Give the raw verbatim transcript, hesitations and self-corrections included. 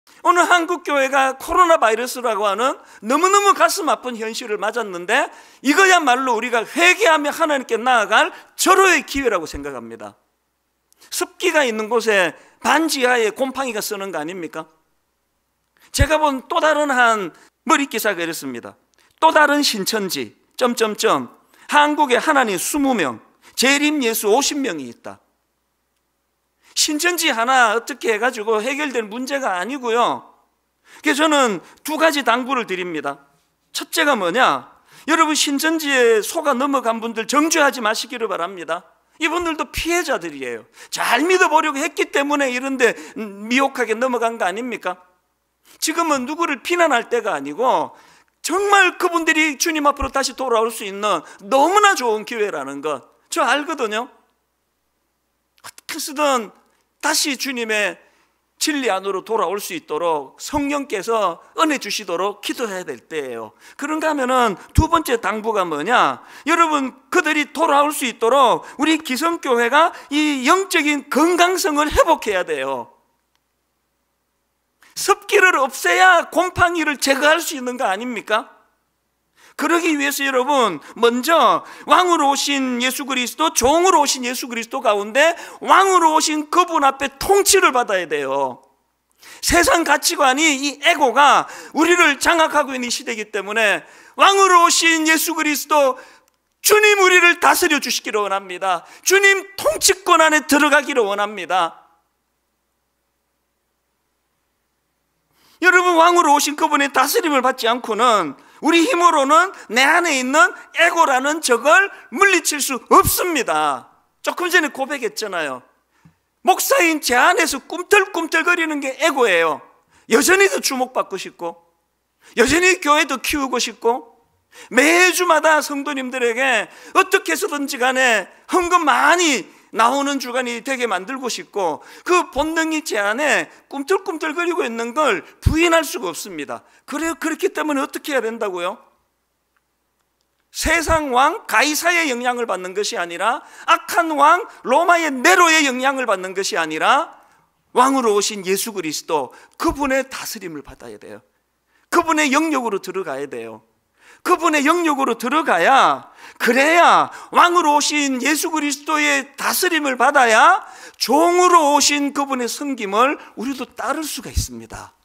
오늘 한국교회가 코로나 바이러스라고 하는 너무너무 가슴 아픈 현실을 맞았는데 이거야말로 우리가 회개하며 하나님께 나아갈 절호의 기회라고 생각합니다. 습기가 있는 곳에 반지하에 곰팡이가 쓰는 거 아닙니까? 제가 본 또 다른 한 머릿기사가 이랬습니다. 또 다른 신천지 점점점 한국에 하나님 이십 명, 재림 예수 오십 명이 있다. 신천지 하나 어떻게 해가지고 해결될 문제가 아니고요. 그래서 저는 두 가지 당부를 드립니다. 첫째가 뭐냐? 여러분 신천지에 속아 넘어간 분들 정죄하지 마시기를 바랍니다. 이분들도 피해자들이에요. 잘 믿어보려고 했기 때문에 이런데 미혹하게 넘어간 거 아닙니까? 지금은 누구를 비난할 때가 아니고 정말 그분들이 주님 앞으로 다시 돌아올 수 있는 너무나 좋은 기회라는 것 저 알거든요. 어떻게 쓰든 다시 주님의 진리 안으로 돌아올 수 있도록 성령께서 은혜 주시도록 기도해야 될 때예요. 그런가 하면은 두 번째 당부가 뭐냐? 여러분 그들이 돌아올 수 있도록 우리 기성교회가 이 영적인 건강성을 회복해야 돼요. 습기를 없애야 곰팡이를 제거할 수 있는 거 아닙니까? 그러기 위해서 여러분 먼저 왕으로 오신 예수 그리스도, 종으로 오신 예수 그리스도 가운데 왕으로 오신 그분 앞에 통치를 받아야 돼요. 세상 가치관이 이 에고가 우리를 장악하고 있는 시대이기 때문에 왕으로 오신 예수 그리스도 주님 우리를 다스려 주시기를 원합니다. 주님 통치권 안에 들어가기를 원합니다. 여러분 왕으로 오신 그분의 다스림을 받지 않고는 우리 힘으로는 내 안에 있는 에고라는 적을 물리칠 수 없습니다. 조금 전에 고백했잖아요. 목사인 제 안에서 꿈틀꿈틀거리는 게 에고예요. 여전히 더 주목받고 싶고 여전히 교회도 키우고 싶고 매주마다 성도님들에게 어떻게 해서든지 간에 헌금 많이 나오는 주간이 되게 만들고 싶고 그 본능이 제 안에 꿈틀꿈틀거리고 있는 걸 부인할 수가 없습니다. 그래요. 그렇기 때문에 어떻게 해야 된다고요? 세상 왕 가이사의 영향을 받는 것이 아니라 악한 왕 로마의 네로의 영향을 받는 것이 아니라 왕으로 오신 예수 그리스도 그분의 다스림을 받아야 돼요. 그분의 영역으로 들어가야 돼요. 그분의 영역으로 들어가야, 그래야 왕으로 오신 예수 그리스도의 다스림을 받아야 종으로 오신 그분의 섬김을 우리도 따를 수가 있습니다.